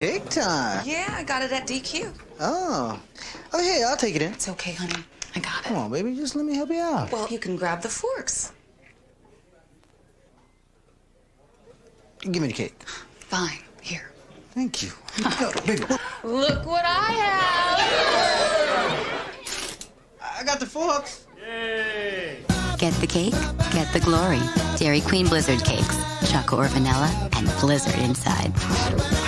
Cake time. Yeah, I got it at DQ. Oh. Oh, hey, I'll take it in. It's okay, honey. I got it. Come on, baby. Just let me help you out. Well, you can grab the forks. Give me the cake. Fine. Here. Thank you. Go, baby. Look what I have. I got the forks. Yay! Get the cake, get the glory. Dairy Queen Blizzard Cakes. Choco or vanilla, and Blizzard inside.